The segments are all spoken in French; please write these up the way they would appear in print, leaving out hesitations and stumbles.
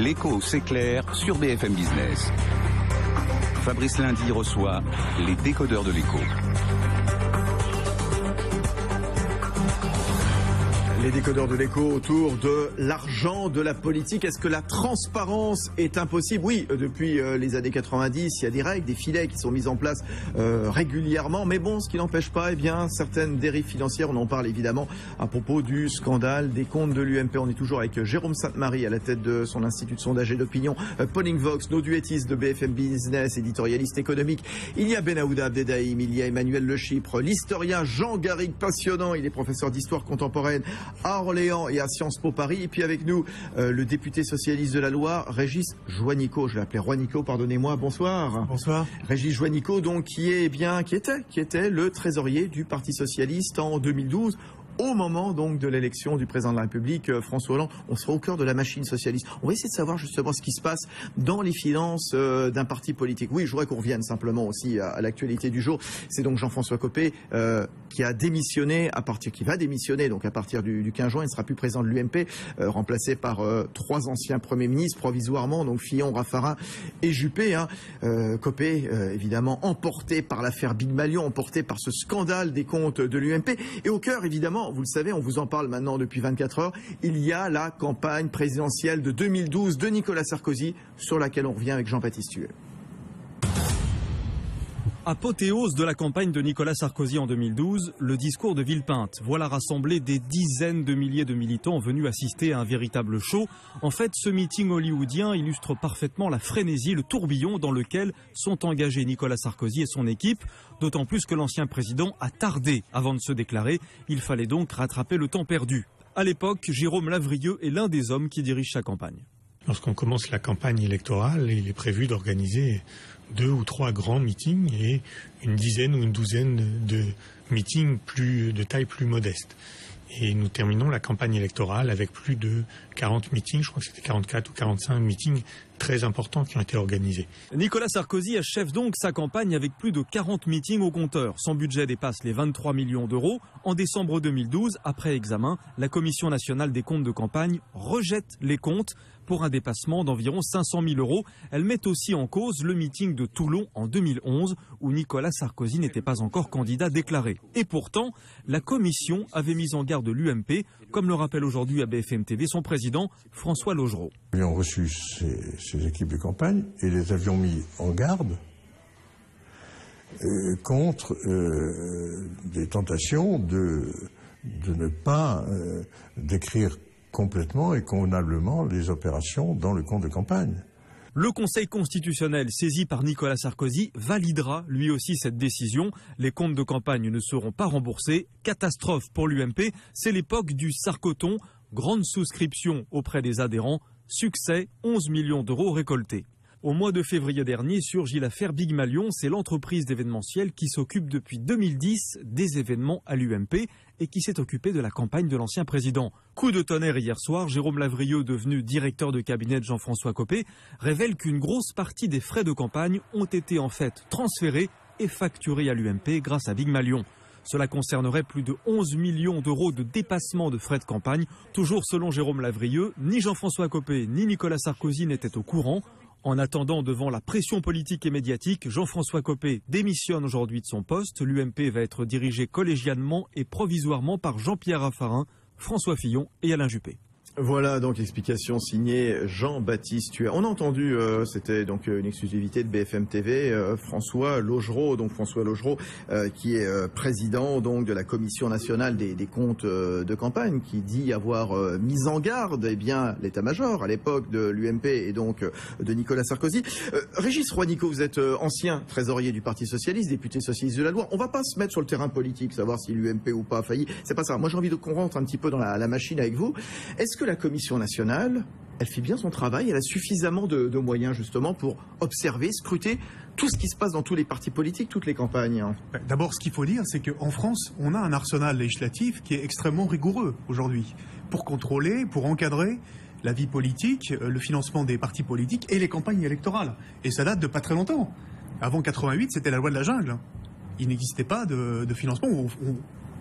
L'écho, c'est clair sur BFM Business. Fabrice Lundi reçoit les décodeurs de l'écho. Les décodeurs de l'écho autour de l'argent, de la politique. Est-ce que la transparence est impossible? Oui, depuis les années 90, il y a des règles, des filets qui sont mis en place régulièrement. Mais bon, ce qui n'empêche pas, certaines dérives financières. On en parle évidemment à propos du scandale des comptes de l'UMP. On est toujours avec Jérôme Sainte-Marie à la tête de son institut de sondage et d'opinion. Pauline Vox, nos duettistes de BFM Business, éditorialiste économique. Il y a Benaouda Abdedaïm, il y a Emmanuel Le Chypre, l'historien Jean Garrigue, passionnant. Il est professeur d'histoire contemporaine à Orléans et à Sciences Po Paris. Et puis avec nous, le député socialiste de la Loire, Régis Juanico. Je l'ai appelé Juanico, pardonnez-moi. Bonsoir. Bonsoir. Régis Juanico, donc, qui était le trésorier du Parti socialiste en 2012. Au moment donc de l'élection du président de la République, François Hollande. On sera au cœur de la machine socialiste. On va essayer de savoir justement ce qui se passe dans les finances d'un parti politique. Oui, je voudrais qu'on revienne simplement aussi à l'actualité du jour. C'est donc Jean-François Copé qui va démissionner donc à partir du 15 juin. Il ne sera plus président de l'UMP, remplacé par trois anciens premiers ministres provisoirement, donc Fillon, Raffarin et Juppé. Copé, évidemment, emporté par l'affaire Big Malion, emporté par ce scandale des comptes de l'UMP. Et au cœur, évidemment, vous le savez, on vous en parle maintenant depuis 24 heures, il y a la campagne présidentielle de 2012 de Nicolas Sarkozy, sur laquelle on revient avec Jean-Baptiste Huet. Apothéose de la campagne de Nicolas Sarkozy en 2012, le discours de Villepinte. Voilà rassemblé des dizaines de milliers de militants venus assister à un véritable show. En fait, ce meeting hollywoodien illustre parfaitement la frénésie, le tourbillon dans lequel sont engagés Nicolas Sarkozy et son équipe. D'autant plus que l'ancien président a tardé avant de se déclarer. Il fallait donc rattraper le temps perdu. À l'époque, Jérôme Lavrieux est l'un des hommes qui dirigent sa campagne. Lorsqu'on commence la campagne électorale, il est prévu d'organiser 2 ou 3 grands meetings et une dizaine ou une douzaine de meetings de taille plus modeste. Et nous terminons la campagne électorale avec plus de 40 meetings, je crois que c'était 44 ou 45 meetings très importants qui ont été organisés. Nicolas Sarkozy achève donc sa campagne avec plus de 40 meetings au compteur. Son budget dépasse les 23 millions d'euros. En décembre 2012, après examen, la Commission nationale des comptes de campagne rejette les comptes pour un dépassement d'environ 500 000 euros. Elle met aussi en cause le meeting de Toulon en 2011, où Nicolas Sarkozy n'était pas encore candidat déclaré. Et pourtant, la Commission avait mis en garde l'UMP, comme le rappelle aujourd'hui à BFM TV son président François Laugereau. Nous avions reçu ces équipes de campagne et les avions mis en garde contre des tentations de ne pas décrire complètement et convenablement les opérations dans le compte de campagne. Le Conseil constitutionnel, saisi par Nicolas Sarkozy, validera lui aussi cette décision. Les comptes de campagne ne seront pas remboursés. Catastrophe pour l'UMP, c'est l'époque du Sarkoton. Grande souscription auprès des adhérents. Succès, 11 millions d'euros récoltés. Au mois de février dernier surgit l'affaire Big Malion. C'est l'entreprise d'événementiel qui s'occupe depuis 2010 des événements à l'UMP et qui s'est occupée de la campagne de l'ancien président. Coup de tonnerre hier soir, Jérôme Lavrieux, devenu directeur de cabinet de Jean-François Copé, révèle qu'une grosse partie des frais de campagne ont été en fait transférés et facturés à l'UMP grâce à Big Malion. Cela concernerait plus de 11 millions d'euros de dépassement de frais de campagne. Toujours selon Jérôme Lavrieux, ni Jean-François Copé ni Nicolas Sarkozy n'étaient au courant. En attendant, devant la pression politique et médiatique, Jean-François Copé démissionne aujourd'hui de son poste. L'UMP va être dirigé collégialement et provisoirement par Jean-Pierre Raffarin, François Fillon et Alain Juppé. Voilà donc explication signée Jean-Baptiste Huet. On a entendu, c'était donc une exclusivité de BFM TV, François Laugereau, qui est président donc de la Commission nationale des comptes de campagne, qui dit avoir mis en garde l'état-major à l'époque de l'UMP et donc de Nicolas Sarkozy. Régis Juanico, vous êtes ancien trésorier du Parti socialiste, député socialiste de la Loire. On va pas se mettre sur le terrain politique, savoir si l'UMP ou pas a failli. C'est pas ça. Moi j'ai envie qu'on rentre un petit peu dans la machine avec vous. Est-ce que la Commission nationale, elle fait bien son travail, elle a suffisamment de moyens justement pour observer, scruter tout ce qui se passe dans tous les partis politiques, toutes les campagnes? D'abord, ce qu'il faut dire, c'est qu'en France, on a un arsenal législatif qui est extrêmement rigoureux aujourd'hui pour contrôler, pour encadrer la vie politique, le financement des partis politiques et les campagnes électorales. Et ça date de pas très longtemps. Avant 88, c'était la loi de la jungle. Il n'existait pas de financement.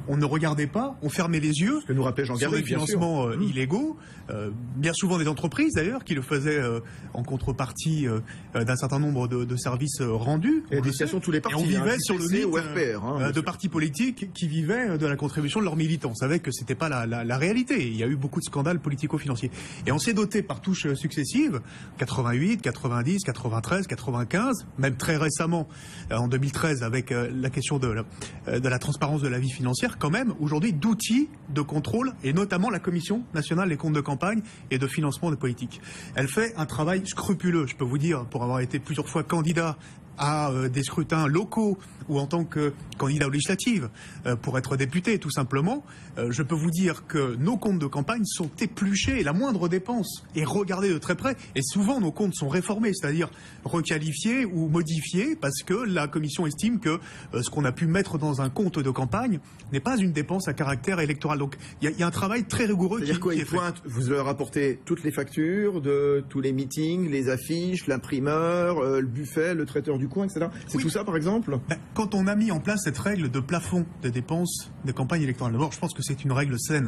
on ne regardait pas, on fermait les yeux que nous rappelle Jean sur Garrigue, les financements illégaux, bien souvent des entreprises d'ailleurs qui le faisaient en contrepartie d'un certain nombre de services rendus. Et des stations tous les partis. Et on vivait sur le mythe RPR, de partis politiques qui vivaient de la contribution de leurs militants. On savait que c'était pas la réalité. Il y a eu beaucoup de scandales politico-financiers. Et on s'est doté par touches successives, 88, 90, 93, 95, même très récemment en 2013 avec la question de la transparence de la vie financière, quand même aujourd'hui d'outils de contrôle, et notamment la Commission nationale des comptes de campagne et de financement des politiques. Elle fait un travail scrupuleux, je peux vous dire, pour avoir été plusieurs fois candidat à des scrutins locaux ou en tant que candidat aux législatives pour être député tout simplement, je peux vous dire que nos comptes de campagne sont épluchés et la moindre dépense est regardée de très près, et souvent nos comptes sont réformés, c'est-à-dire requalifiés ou modifiés parce que la commission estime que ce qu'on a pu mettre dans un compte de campagne n'est pas une dépense à caractère électoral. Donc il y a un travail très rigoureux qui est fait. Vous leur apportez toutes les factures de tous les meetings, les affiches, l'imprimeur, le buffet, le traiteur du coin, etc. C'est tout ça, par exemple? Quand on a mis en place cette règle de plafond des dépenses de campagne électorale, d'abord, je pense que c'est une règle saine.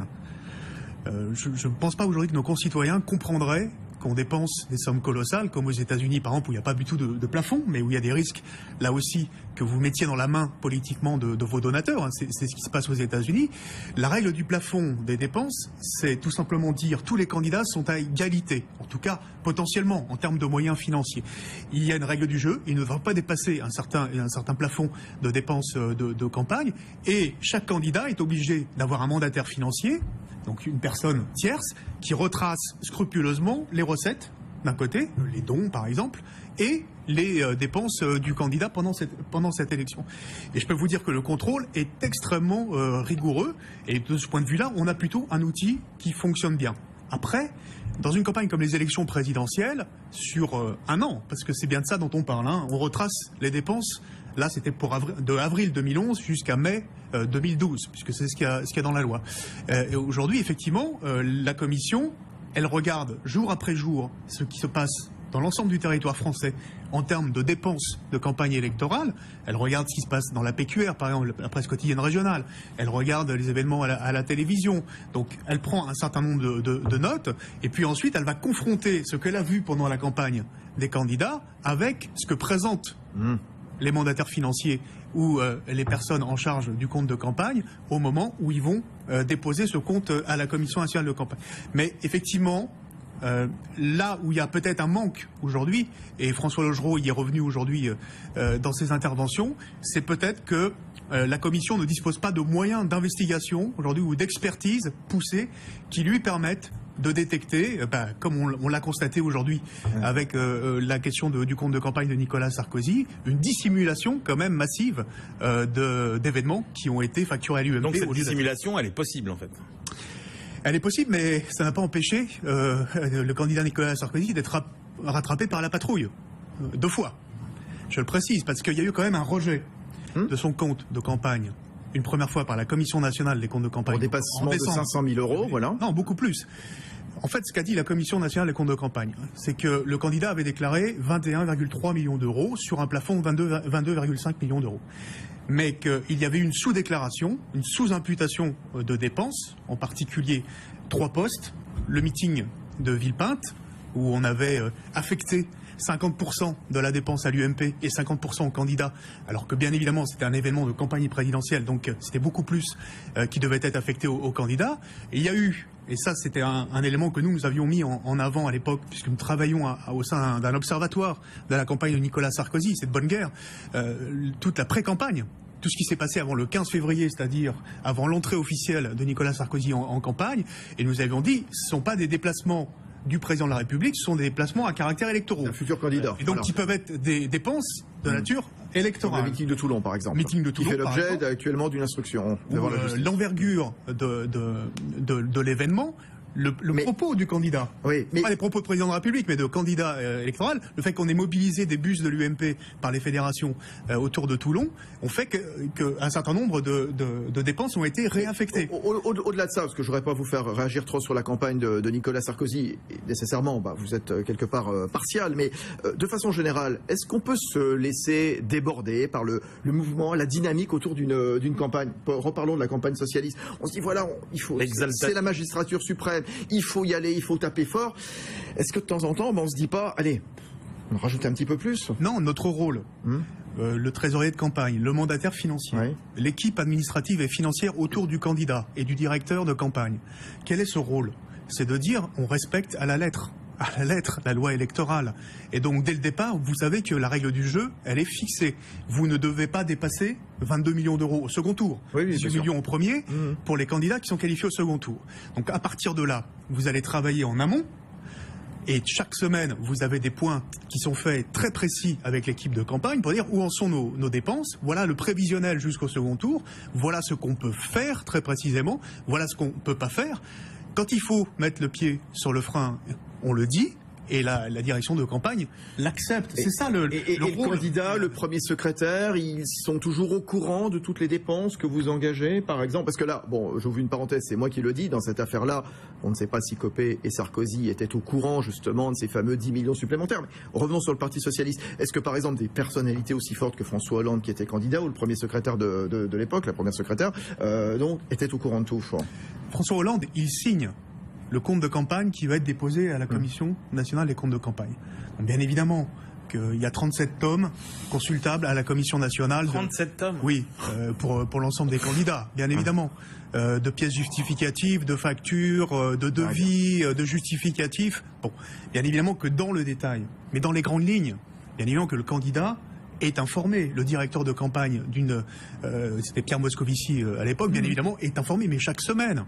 Je ne pense pas aujourd'hui que nos concitoyens comprendraient qu'on dépense des sommes colossales, comme aux États-Unis, par exemple, où il n'y a pas du tout de plafond, mais où il y a des risques, là aussi, que vous mettiez dans la main politiquement de vos donateurs. Hein. C'est ce qui se passe aux États-Unis. La règle du plafond des dépenses, c'est tout simplement dire tous les candidats sont à égalité, en tout cas potentiellement, en termes de moyens financiers. Il y a une règle du jeu, il ne devra pas dépasser un certain plafond de dépenses de campagne, et chaque candidat est obligé d'avoir un mandataire financier, donc une personne tierce, qui retrace scrupuleusement les recettes, d'un côté, les dons par exemple, et les dépenses du candidat pendant cette élection. Et je peux vous dire que le contrôle est extrêmement rigoureux, et de ce point de vue-là, on a plutôt un outil qui fonctionne bien. Après, dans une campagne comme les élections présidentielles, sur un an, parce que c'est bien de ça dont on parle, hein, on retrace les dépenses. Là, c'était de avril 2011 jusqu'à mai 2012, puisque c'est ce qu'il y a dans la loi. Et aujourd'hui, effectivement, la Commission, elle regarde jour après jour ce qui se passe dans l'ensemble du territoire français en termes de dépenses de campagne électorale. Elle regarde ce qui se passe dans la PQR, par exemple, la presse quotidienne régionale. Elle regarde les événements à la télévision. Donc, elle prend un certain nombre de notes, et puis ensuite, elle va confronter ce qu'elle a vu pendant la campagne des candidats avec ce que présentent les mandataires financiers ou les personnes en charge du compte de campagne au moment où ils vont déposer ce compte à la Commission nationale de campagne. Mais effectivement, là où il y a peut-être un manque aujourd'hui, et François Logereau y est revenu aujourd'hui dans ses interventions, c'est peut-être que la Commission ne dispose pas de moyens d'investigation aujourd'hui ou d'expertise poussée qui lui permettent de détecter, comme on l'a constaté aujourd'hui avec la question du compte de campagne de Nicolas Sarkozy, une dissimulation quand même massive d'événements qui ont été facturés à l'UMP. Donc cette dissimulation, elle est possible en fait. Elle est possible, mais ça n'a pas empêché le candidat Nicolas Sarkozy d'être rattrapé par la patrouille 2 fois. Je le précise, parce qu'il y a eu quand même un rejet de son compte de campagne. Une première fois par la Commission nationale des comptes de campagne. Pour dépassement de 500 000 euros, voilà. Non, beaucoup plus. En fait, ce qu'a dit la Commission nationale des comptes de campagne, c'est que le candidat avait déclaré 21,3 millions d'euros sur un plafond de 22,5 millions d'euros. Mais qu'il y avait une sous-déclaration, une sous-imputation de dépenses, en particulier 3 postes, le meeting de Villepinte, où on avait affecté 50% de la dépense à l'UMP et 50% au candidat, alors que bien évidemment c'était un événement de campagne présidentielle, donc c'était beaucoup plus qui devait être affecté au candidat. Et il y a eu, et ça c'était un élément que nous avions mis en avant à l'époque, puisque nous travaillons au sein d'un observatoire de la campagne de Nicolas Sarkozy, c'est de bonne guerre, toute la pré-campagne. Tout ce qui s'est passé avant le 15 février, c'est-à-dire avant l'entrée officielle de Nicolas Sarkozy en campagne, et nous avions dit, ce ne sont pas des déplacements du président de la République, ce sont des déplacements à caractère électoraux. Un futur candidat. Et donc qui peuvent être des dépenses de nature électorale. Le meeting de Toulon, par exemple. Meeting de Toulon, qui fait l'objet actuellement d'une instruction. L'envergure de l'événement le propos du candidat. Oui, mais pas les propos de président de la République, mais de candidat électoral. Le fait qu'on ait mobilisé des bus de l'UMP par les fédérations autour de Toulon, on fait qu'un certain nombre de dépenses ont été réaffectées. Au-delà de ça, parce que je voudrais pas vous faire réagir trop sur la campagne de Nicolas Sarkozy, et nécessairement, vous êtes quelque part partial, mais de façon générale, est-ce qu'on peut se laisser déborder par le mouvement, la dynamique autour d'une campagne? Reparlons de la campagne socialiste. On se dit voilà, c'est la magistrature suprême, il faut y aller, il faut taper fort. Est-ce que de temps en temps, on se dit pas, allez, on rajoute un petit peu plus? Non, notre rôle, le trésorier de campagne, le mandataire financier, l'équipe administrative et financière autour du candidat et du directeur de campagne, quel est ce rôle? C'est de dire, on respecte à la lettre la loi électorale. Et donc, dès le départ, vous savez que la règle du jeu, elle est fixée. Vous ne devez pas dépasser 22 millions d'euros au second tour. 18 millions au premier pour les candidats qui sont qualifiés au second tour. Donc, à partir de là, vous allez travailler en amont. Et chaque semaine, vous avez des points qui sont faits très précis avec l'équipe de campagne pour dire où en sont nos dépenses. Voilà le prévisionnel jusqu'au second tour. Voilà ce qu'on peut faire très précisément. Voilà ce qu'on ne peut pas faire. Quand il faut mettre le pied sur le frein, on le dit, et la direction de campagne l'accepte. C'est ça le rôle. Le candidat, le premier secrétaire, ils sont toujours au courant de toutes les dépenses que vous engagez, par exemple? Parce que là, bon, j'ouvre une parenthèse, c'est moi qui le dis, dans cette affaire-là, on ne sait pas si Copé et Sarkozy étaient au courant justement de ces fameux 10 millions supplémentaires. Mais revenons sur le Parti Socialiste. Est-ce que par exemple des personnalités aussi fortes que François Hollande, qui était candidat, ou le premier secrétaire de l'époque, la première secrétaire, donc, étaient au courant de tout? François Hollande, il signe le compte de campagne qui va être déposé à la Commission nationale des comptes de campagne. Donc, bien évidemment qu'il y a 37 tomes consultables à la Commission nationale. 37 tomes? Oui, pour l'ensemble des candidats, bien évidemment. De pièces justificatives, de factures, de devis, de justificatifs. Bon, bien évidemment que dans le détail, mais dans les grandes lignes, bien évidemment que le candidat est informé. Le directeur de campagne c'était Pierre Moscovici à l'époque, bien évidemment, est informé, mais chaque semaine.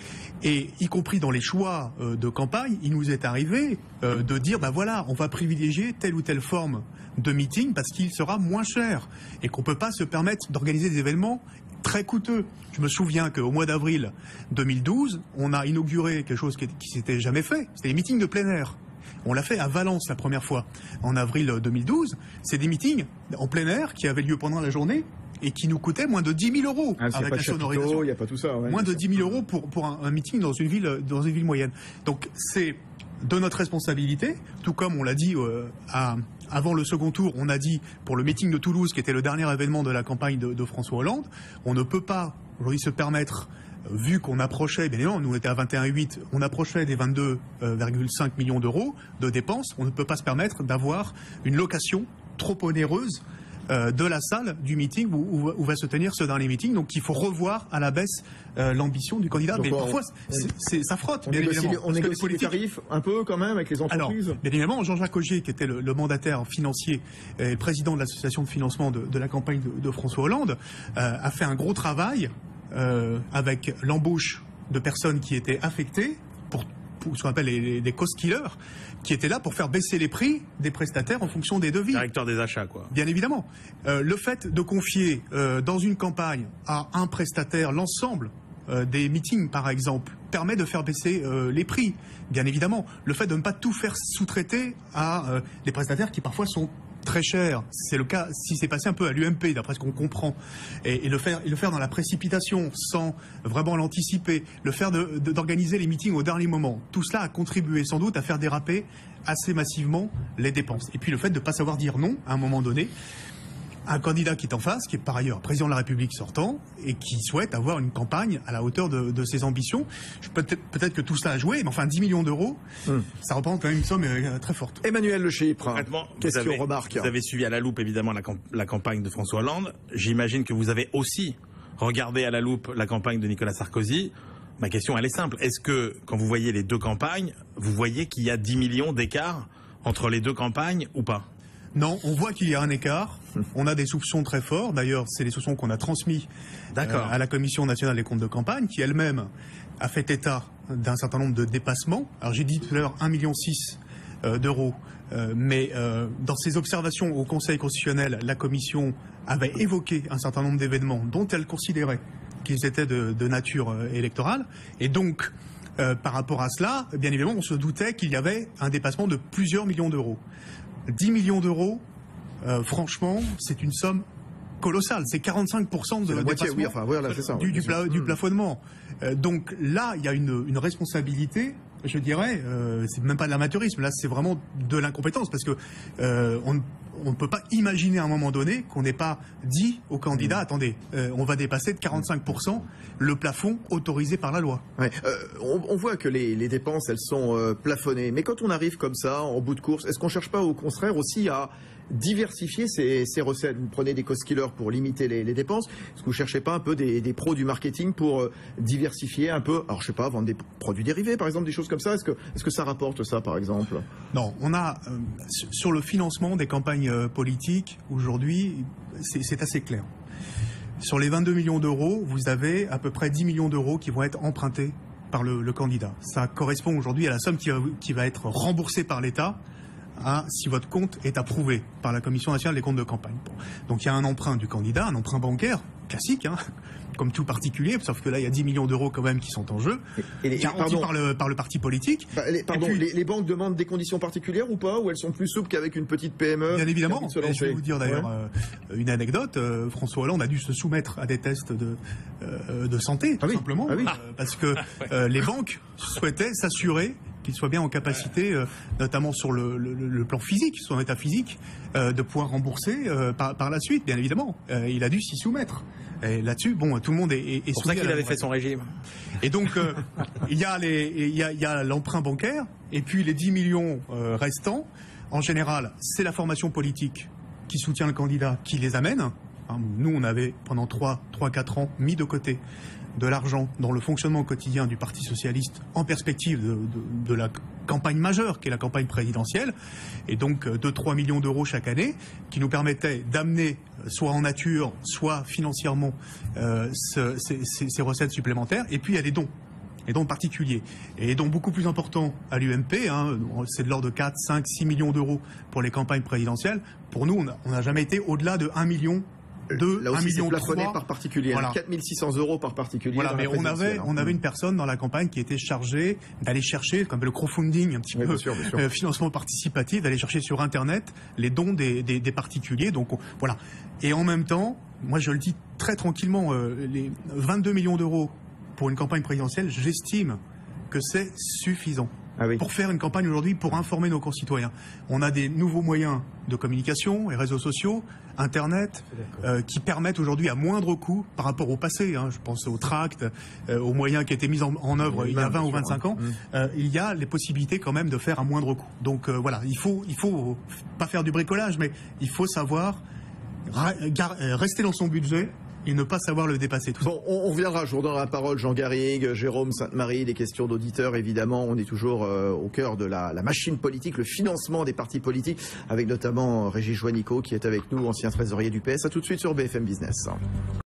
Et y compris dans les choix de campagne, il nous est arrivé de dire, voilà, on va privilégier telle ou telle forme de meeting parce qu'il sera moins cher et qu'on ne peut pas se permettre d'organiser des événements très coûteux. Je me souviens qu'au mois d'avril 2012, on a inauguré quelque chose qui s'était jamais fait, c'était les meetings de plein air. On l'a fait à Valence la première fois, en avril 2012. C'est des meetings en plein air qui avaient lieu pendant la journée et qui nous coûtaient moins de 10 000 euros avec la sonorisation. Il n'y a pas tout ça. Moins de 10 000 euros pour un meeting dans une ville moyenne. Donc c'est de notre responsabilité, tout comme on l'a dit avant le second tour, on a dit pour le meeting de Toulouse, qui était le dernier événement de la campagne de François Hollande, on ne peut pas aujourd'hui se permettre, vu qu'on approchait, bien évidemment, nous on était à 21,8, on approchait des 22,5 millions d'euros de dépenses, on ne peut pas se permettre d'avoir une location trop onéreuse de la salle du meeting où va se tenir ce dernier meeting. Donc il faut revoir à la baisse l'ambition du candidat. Donc, mais parfois, ça frotte, bien évidemment. On négocie les tarifs un peu quand même avec les entreprises. Alors, bien évidemment, Jean-Jacques Augier, qui était le mandataire financier et président de l'association de financement de la campagne de François Hollande, a fait un gros travail avec l'embauche de personnes qui étaient affectées pour ce qu'on appelle des cost killers, qui étaient là pour faire baisser les prix des prestataires en fonction des devis. Directeur des achats, quoi. Bien évidemment. Le fait de confier dans une campagne à un prestataire l'ensemble des meetings, par exemple, permet de faire baisser les prix. Bien évidemment. Le fait de ne pas tout faire sous-traiter à des prestataires qui parfois sont très cher. C'est le cas si c'est passé un peu à l'UMP, d'après ce qu'on comprend. Et le faire dans la précipitation, sans vraiment l'anticiper, le faire d'organiser les meetings au dernier moment. Tout cela a contribué sans doute à faire déraper assez massivement les dépenses. Et puis le fait de ne pas savoir dire non à un moment donné. Un candidat qui est en face, qui est par ailleurs président de la République sortant, et qui souhaite avoir une campagne à la hauteur de ses ambitions. Peut-être que tout cela a joué, mais enfin 10 millions d'euros, ça représente quand même une somme très forte. Emmanuel Le Chypre, concrètement, question remarque. Vous avez suivi à la loupe évidemment la campagne de François Hollande. J'imagine que vous avez aussi regardé à la loupe la campagne de Nicolas Sarkozy. Ma question, elle est simple. Est-ce que, quand vous voyez les deux campagnes, vous voyez qu'il y a 10 millions d'écart entre les deux campagnes ou pas ? Non, on voit qu'il y a un écart. On a des soupçons très forts. D'ailleurs, c'est les soupçons qu'on a transmis à la Commission nationale des comptes de campagne, qui elle-même a fait état d'un certain nombre de dépassements. Alors j'ai dit tout à l'heure 1,6 million d'euros. Mais dans ses observations au Conseil constitutionnel, la Commission avait évoqué un certain nombre d'événements dont elle considérait qu'ils étaient de nature électorale. Et donc, par rapport à cela, bien évidemment, on se doutait qu'il y avait un dépassement de plusieurs millions d'euros. 10 millions d'euros, franchement, c'est une somme colossale. C'est 45% de dépassement oui, enfin, voilà, c'est ça, du plafonnement. Donc là, il y a une responsabilité, je dirais, c'est même pas de l'amateurisme, là c'est vraiment de l'incompétence, parce que on ne peut pas imaginer à un moment donné qu'on n'ait pas dit aux candidats, attendez, on va dépasser de 45% le plafond autorisé par la loi. Ouais. On voit que les dépenses, elles sont plafonnées. Mais quand on arrive comme ça, en bout de course, est-ce qu'on ne cherche pas au contraire aussi à diversifier ces recettes? Vous prenez des cost-killers pour limiter les dépenses. Est-ce que vous ne cherchez pas un peu des pros du marketing pour diversifier un peu? Alors, je sais pas, vendre des produits dérivés, par exemple, des choses comme ça. Est-ce que ça rapporte ça, par exemple? Non, on a, sur le financement des campagnes politiques, aujourd'hui, c'est assez clair. Sur les 22 millions d'euros, vous avez à peu près 10 millions d'euros qui vont être empruntés par le candidat. Ça correspond aujourd'hui à la somme qui va être remboursée par l'État si votre compte est approuvé par la Commission nationale des comptes de campagne. Bon. Donc il y a un emprunt du candidat, un emprunt bancaire, classique, comme tout particulier, sauf que là il y a 10 millions d'euros quand même qui sont en jeu, garantis par le parti politique. Les banques demandent des conditions particulières ou pas? Ou elles sont plus souples qu'avec une petite PME? Bien évidemment. Je vais vous dire d'ailleurs une anecdote. François Hollande a dû se soumettre à des tests de santé, tout simplement, parce que les banques souhaitaient s'assurer qu'il soit bien en capacité, notamment sur le plan physique, son état physique, de pouvoir rembourser par la suite, bien évidemment. Il a dû s'y soumettre. Et là-dessus, bon, tout le monde est c'est pour ça qu'il avait fait son régime. Et donc, il y a l'emprunt bancaire, et puis les 10 millions restants. En général, c'est la formation politique qui soutient le candidat qui les amène. Nous, on avait, pendant 3-4 ans, mis de côté de l'argent dans le fonctionnement quotidien du Parti socialiste en perspective de la campagne majeure qui est la campagne présidentielle, et donc 2-3 millions d'euros chaque année qui nous permettaient d'amener soit en nature soit financièrement ces recettes supplémentaires. Et puis il y a des dons particuliers et des dons beaucoup plus importants à l'UMP, c'est de l'ordre de 4, 5, 6 millions d'euros pour les campagnes présidentielles. Pour nous, on n'a jamais été au-delà de 1 million. Là aussi, c'est plafonné par particulier. Voilà. 4 600 euros par particulier. Voilà, mais on avait une personne dans la campagne qui était chargée d'aller chercher, comme le crowdfunding, un petit peu, bien sûr. Financement participatif, d'aller chercher sur Internet les dons des particuliers. Donc voilà. Et en même temps, moi je le dis très tranquillement, les 22 millions d'euros pour une campagne présidentielle, j'estime que c'est suffisant. Pour faire une campagne aujourd'hui, pour informer nos concitoyens. On a des nouveaux moyens de communication, les réseaux sociaux, Internet, qui permettent aujourd'hui à moindre coût par rapport au passé. Je pense aux tracts, aux moyens qui étaient mis en œuvre il y a 20 ou 25 ans. Il y a les possibilités quand même de faire à moindre coût. Donc voilà, il faut pas faire du bricolage, mais il faut savoir rester dans son budget et ne pas savoir le dépasser. Tout bon, on reviendra, je vous redonne la parole, Jean Garrigue, Jérôme Sainte-Marie, des questions d'auditeurs, évidemment. On est toujours au cœur de la machine politique, le financement des partis politiques, avec notamment Régis Juanico qui est avec nous, ancien trésorier du PS. À tout de suite sur BFM Business.